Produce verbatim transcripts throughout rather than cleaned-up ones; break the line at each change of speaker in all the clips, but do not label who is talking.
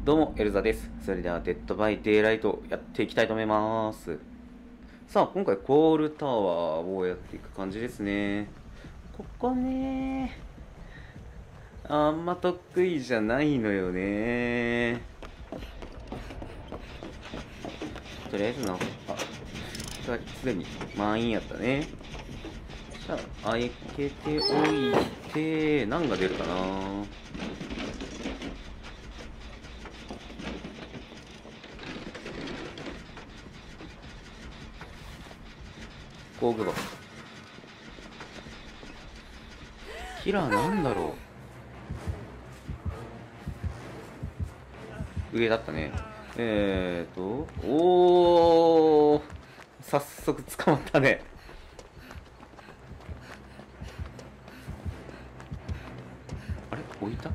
どうも、エルザです。それでは、デッドバイデイライトやっていきたいと思います。さあ、今回、コールタワーをやっていく感じですね。ここね、あんま得意じゃないのよね。とりあえずな、あ、すでに満員やったね。じゃあ、開けておいて、何が出るかな。工具箱。キラーなんだろう。上だったね。えーと、おー、早速捕まったね。あれ置いた。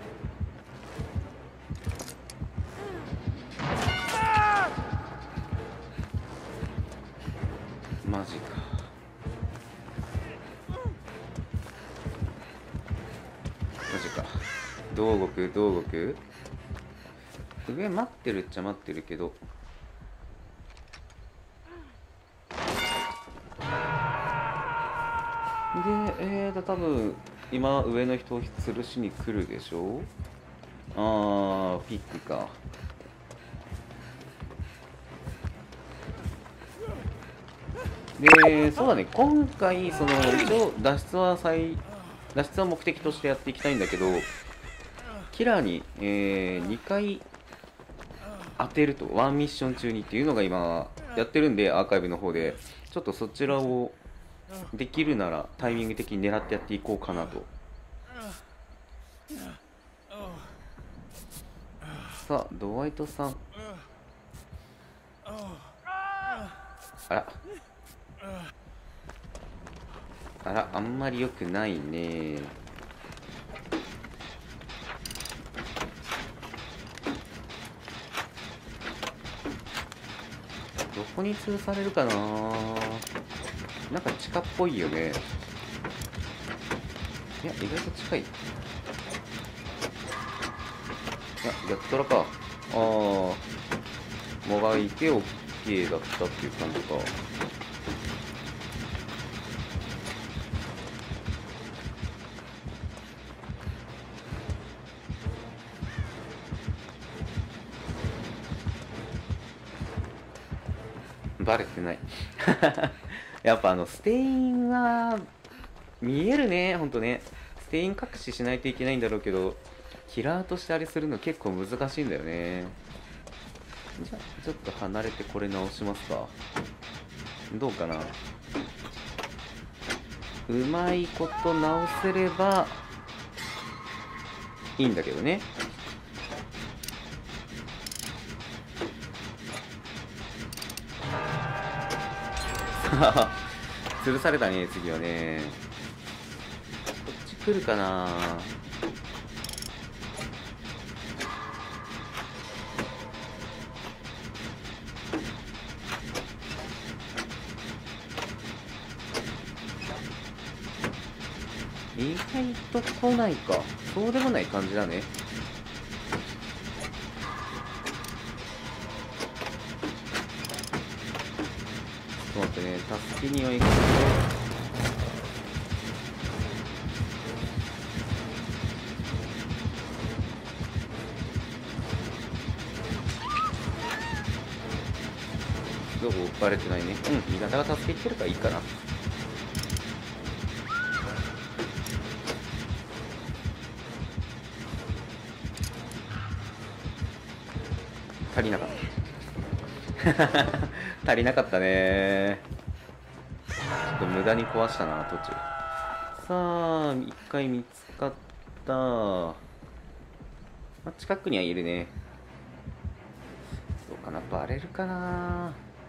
マジか。マジか。どう動くどう動く。上待ってるっちゃ待ってるけど。で、えーと、多分、今、上の人を吊るしに来るでしょ。あー、ピックか。で、そうだね、今回、その、一応、脱出は最、脱出は目的としてやっていきたいんだけど、キラーに、えー、にかい当てると、ワンミッション中にっていうのが今、やってるんで、アーカイブの方で、ちょっとそちらを、できるならタイミング的に狙ってやっていこうかなと。さあ、ドワイトさん。あら。あら、あんまり良くないね。どこに通されるかな。なんか地下っぽいよね。いや、意外と近い。いや、やったらか。ああ、もがいて OK だったっていう感じか。バレてない。やっぱあの、ステインは、見えるね、ほんとね。ステイン隠ししないといけないんだろうけど、キラーとしてあれするの結構難しいんだよね。じゃあ、ちょっと離れてこれ直しますか。どうかな。うまいこと直せれば、いいんだけどね。さあ、吊るされたね、次はね。こっち来るかな。意外と来ないか。そうでもない感じだね。ちょっと待ってね、助けには行くけど、どうバレてないね。うん、味方が助けに来てるからいいかな。足りなかった。足りなかったね。ちょっと無駄に壊したな、途中。さあ、一回見つかった。まあ、近くにはいるね。どうかな、バレるかな。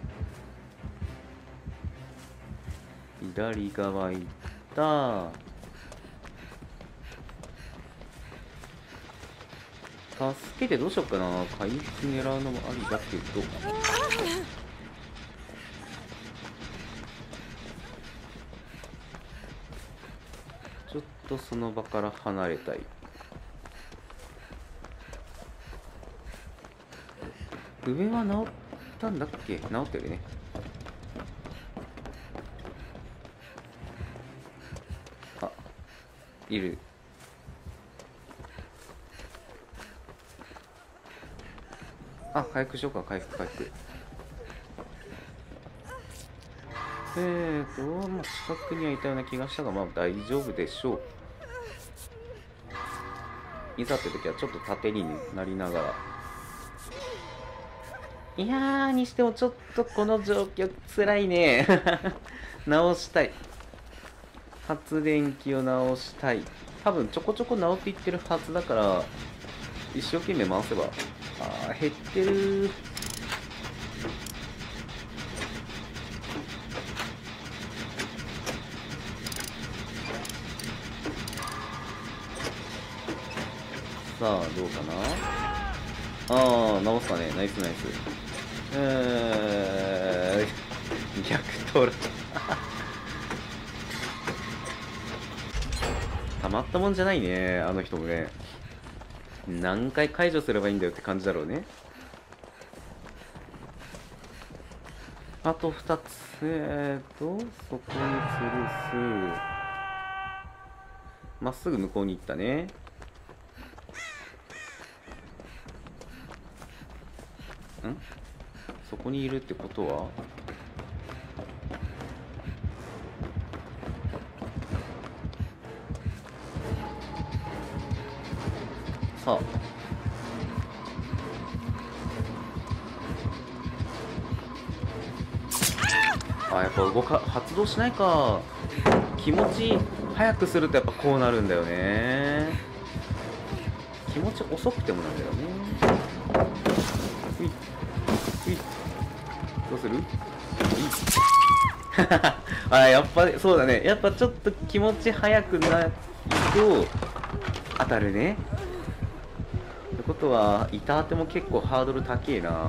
左側行った。助けてどうしよっかな。回復狙うのもありだけど。ちょっとその場から離れたい。 上は治ったんだっけ？治ってるね。あ、いる。あ、回復しようか。回復回復。えーと、まあ、近くにはいたような気がしたが、まあ大丈夫でしょう。いざって時はちょっと縦になりながら。いやー、にしてもちょっとこの状況つらいね。直したい。発電機を直したい。多分ちょこちょこ直っていってるはずだから、一生懸命回せば。あー、減ってる。さあ、どうかな。ああ、直すかね。ナイスナイス。えー、逆トラ。たまったもんじゃないね、あの人もね。何回解除すればいいんだよって感じだろうね。あとふたつ。えーと、そこに吊るす。まっすぐ向こうに行ったね。ん？そこにいるってことは？さあ。あ、やっぱ動か、発動しないか。気持ち早くするとやっぱこうなるんだよね。気持ち遅くてもなんだよね。うい。うい。どうする？うい。あ、やっぱそうだね。やっぱちょっと気持ち早くないと当たるね。ってことは板当ても結構ハードル高えな。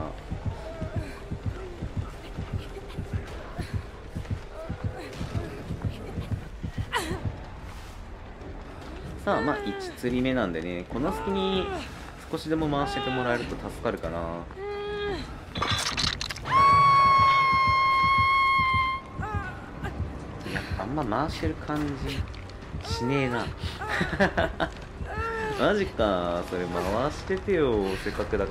さあ、まあいち釣り目なんでね、この隙に少しでも回しててもらえると助かるかな。いや、あんま回してる感じしねえな。マジか、それ回しててよ、せっかくだから。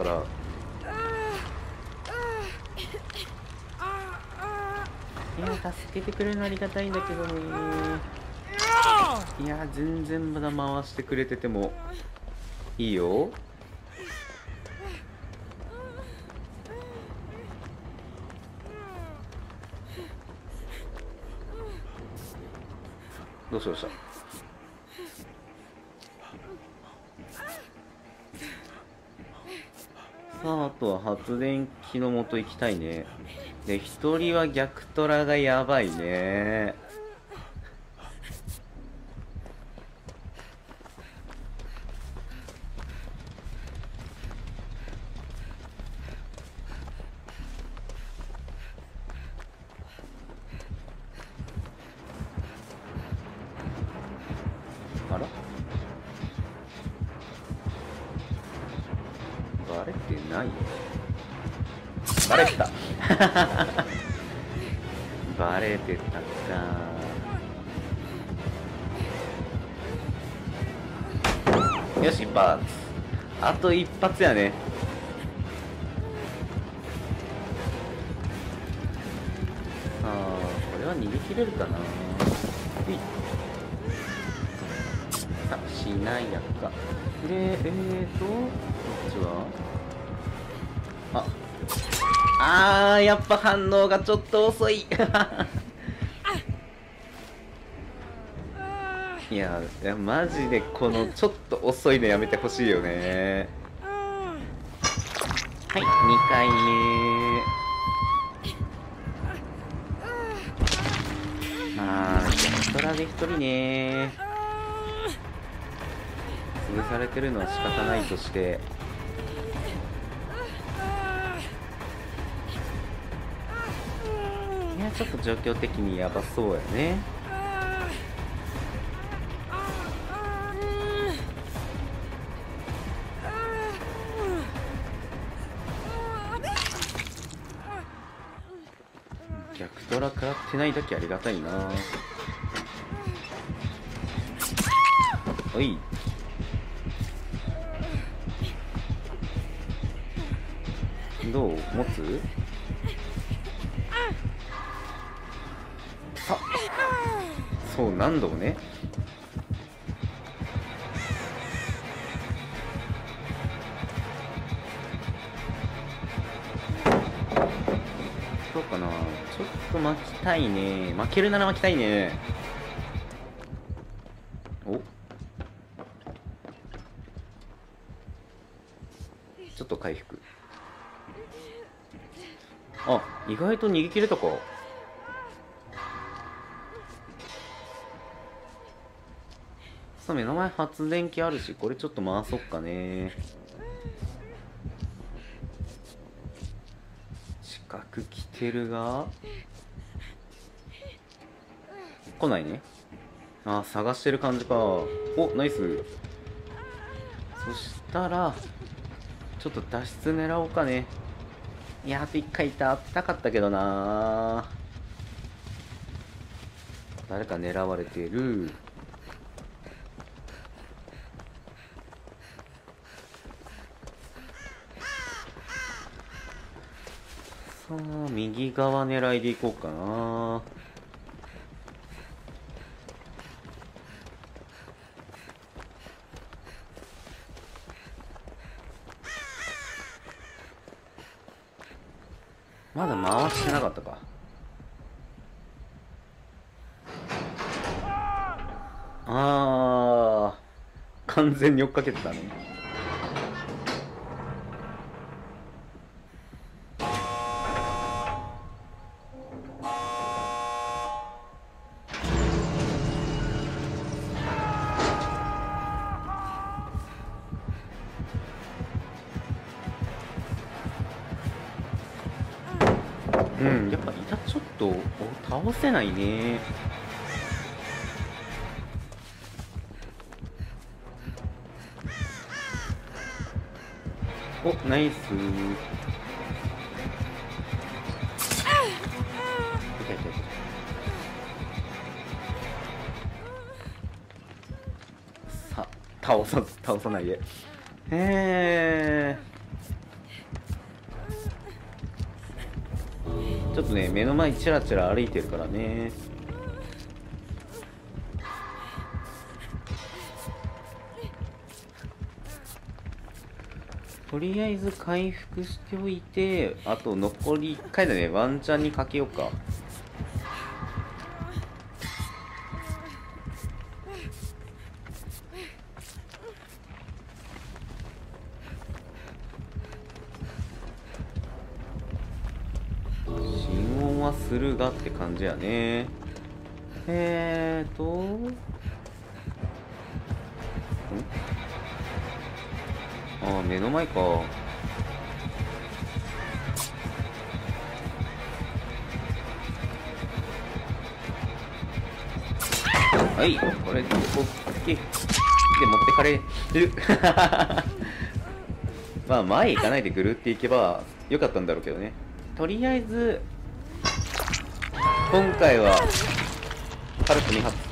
いや、助けてくれるのありがたいんだけどね。いや、全然まだ回してくれててもいいよ。どうしどうした。さあ、あとは発電機の元行きたいね。で、一人は逆トラがやばいね。あら？バレてない？バレてた。バレてたか。よし、一発。あと一発やね。ああ、これは逃げ切れるかな。うい。さあ、しなやか。で、えーと、こっちはあ、あー、やっぱ反応がちょっと遅い。いや、いやマジでこのちょっと遅いのやめてほしいよね。はい、にかいめ。まあ、逆トラでひとりね。潰されてるのは仕方ないとして。いや、ちょっと状況的にやばそうやね。 ドラ食らってないだけありがたいな。おい、どう持つ？あ、そう、何度もね。そうかな、ちょっと巻きたいね。負けるなら巻きたいね。お、ちょっと回復。あ、意外と逃げ切れたか。さあ、目の前発電機あるし、これちょっと回そっかね。近く来てるが来ないね。あ、探してる感じか。お、ナイス。そしたらちょっと脱出狙おうかね。いや、あといっかいいたたかったけどな。誰か狙われてる。さあ、右側狙いでいこうかな。まだ回してなかったか。あー、完全に追っかけてたね。うん、やっぱ板ちょっと倒せないね。お、ナイス。痛い痛い痛い。さ、倒さず倒さないで。へー、ちょっとね、目の前チラチラ歩いてるからね。とりあえず回復しておいて、あと残りいっかいだね。ワンチャンにかけようか。心音はするがって感じやね。えーとんあー、目の前か。はい、これでこっちで持ってかれる。まあ前行かないでぐるっていけばよかったんだろうけどね。とりあえず今回は軽くに発。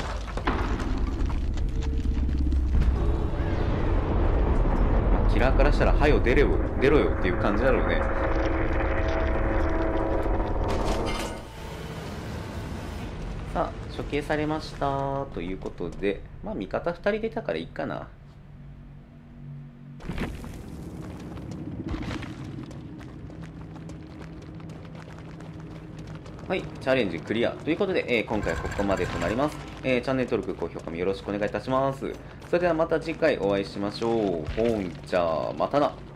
キラーからしたらはよ出れよ出ろよっていう感じだろうね。さあ、処刑されましたということで、まあ味方ふたり出たからいいかな。はい、チャレンジクリアということで、えー、今回はここまでとなります。えー、チャンネル登録、高評価もよろしくお願いいたします。それではまた次回お会いしましょう。ほんじゃ、またな。